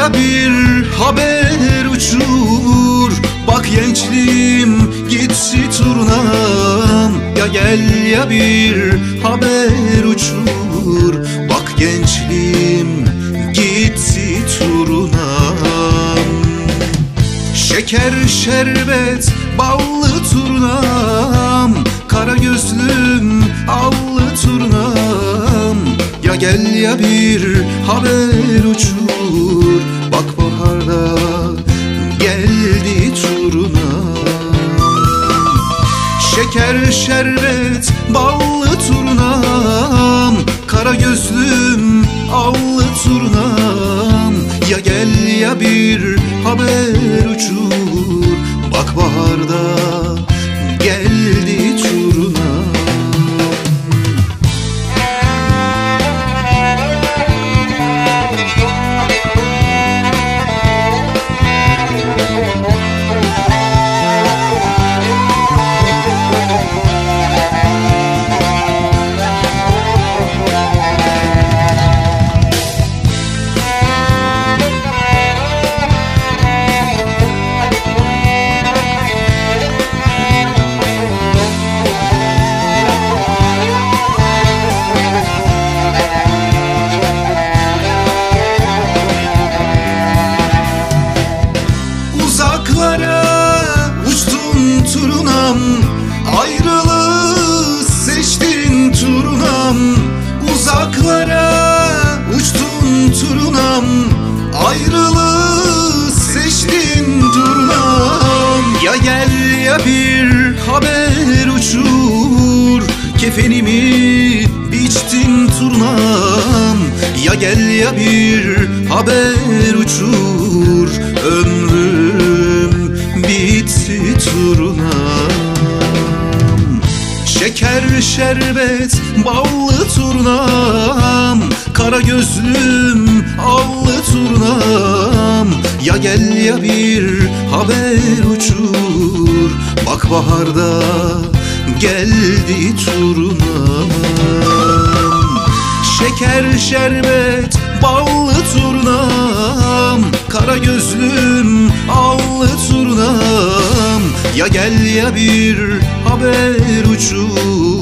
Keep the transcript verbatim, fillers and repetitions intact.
ya bir haber uçur. Bak gençliğim gitti turnam. Ya gel ya bir haber uçur. Bak gençliğim gitti turnam. Şeker şerbet ballı turnam, kara gözlüm allı turnam. Ya gel ya bir haber uçur. Bak baharda geldi turnam. Şeker şerbet ballı turnam, kara gözlüm allı turnam. Ya gel ya bir haber uçur. Bak baharda geldi turnam. Uçtun turnam, ayrılığı seçtin turnam. Uzaklara uçtun turnam, ayrılığı seçtin turnam. Ya gel ya bir haber uçur. Kefenimi biçtin turnam. Ya gel ya bir haber uçur. Ömrüm bitti turnam. Şeker şerbet ballı turnam, kara gözlüm allı turnam. Ya gel ya bir haber uçur. Bak baharda geldi turnam. Şeker şerbet ballı turnam, kara gözlüm allı turnam. Ya gel ya bir haber uçur.